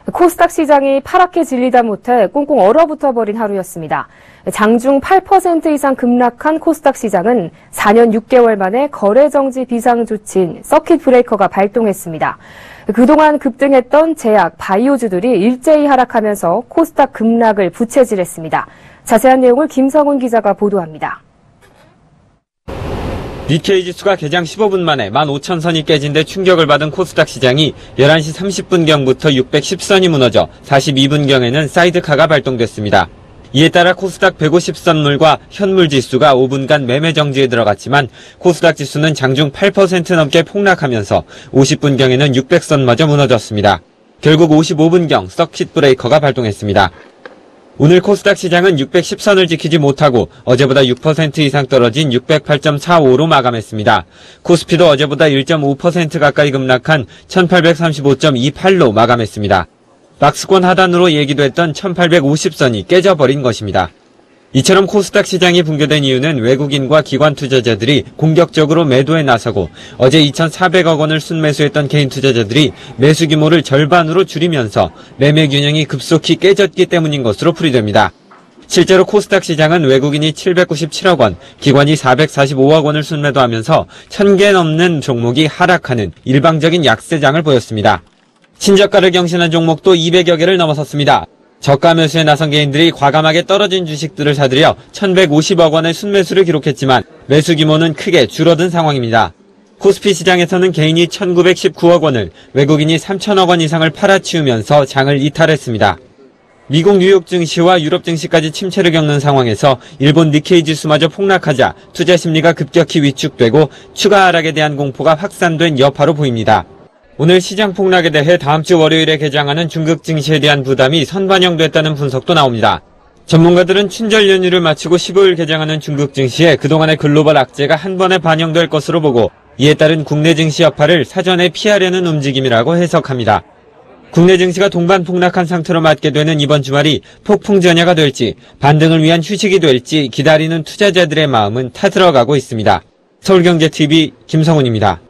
코스닥 시장이 파랗게 질리다 못해 꽁꽁 얼어붙어 버린 하루였습니다. 장중 8% 이상 급락한 코스닥 시장은 4년 6개월 만에 거래 정지 비상 조치인 서킷 브레이커가 발동했습니다. 그동안 급등했던 제약, 바이오주들이 일제히 하락하면서 코스닥 급락을 부채질했습니다. 자세한 내용을 김성훈 기자가 보도합니다. 니케이 지수가 개장 15분 만에 15,000선이 깨진 데 충격을 받은 코스닥 시장이 11시 30분경부터 610선이 무너져 42분경에는 사이드카가 발동됐습니다. 이에 따라 코스닥 150선물과 현물 지수가 5분간 매매 정지에 들어갔지만 코스닥 지수는 장중 8% 넘게 폭락하면서 50분경에는 600선마저 무너졌습니다. 결국 55분경 서킷 브레이커가 발동했습니다. 오늘 코스닥 시장은 610선을 지키지 못하고 어제보다 6% 이상 떨어진 608.45로 마감했습니다. 코스피도 어제보다 1.5% 가까이 급락한 1835.28로 마감했습니다. 박스권 하단으로 예기됐던 1850선이 깨져버린 것입니다. 이처럼 코스닥 시장이 붕괴된 이유는 외국인과 기관 투자자들이 공격적으로 매도에 나서고 어제 2,400억 원을 순매수했던 개인 투자자들이 매수 규모를 절반으로 줄이면서 매매 균형이 급속히 깨졌기 때문인 것으로 풀이됩니다. 실제로 코스닥 시장은 외국인이 797억 원, 기관이 445억 원을 순매도하면서 1,000개 넘는 종목이 하락하는 일방적인 약세장을 보였습니다. 신저가를 경신한 종목도 200여 개를 넘어섰습니다. 저가 매수에 나선 개인들이 과감하게 떨어진 주식들을 사들여 1,150억 원의 순매수를 기록했지만 매수 규모는 크게 줄어든 상황입니다. 코스피 시장에서는 개인이 1,919억 원을, 외국인이 3,000억 원 이상을 팔아치우면서 장을 이탈했습니다. 미국 뉴욕 증시와 유럽 증시까지 침체를 겪는 상황에서 일본 니케이 지수마저 폭락하자 투자 심리가 급격히 위축되고 추가 하락에 대한 공포가 확산된 여파로 보입니다. 오늘 시장 폭락에 대해 다음 주 월요일에 개장하는 중국 증시에 대한 부담이 선반영됐다는 분석도 나옵니다. 전문가들은 춘절 연휴를 마치고 15일 개장하는 중국 증시에 그동안의 글로벌 악재가 한 번에 반영될 것으로 보고 이에 따른 국내 증시 여파를 사전에 피하려는 움직임이라고 해석합니다. 국내 증시가 동반 폭락한 상태로 맞게 되는 이번 주말이 폭풍 전야가 될지 반등을 위한 휴식이 될지 기다리는 투자자들의 마음은 타들어가고 있습니다. 서울경제TV 김성훈입니다.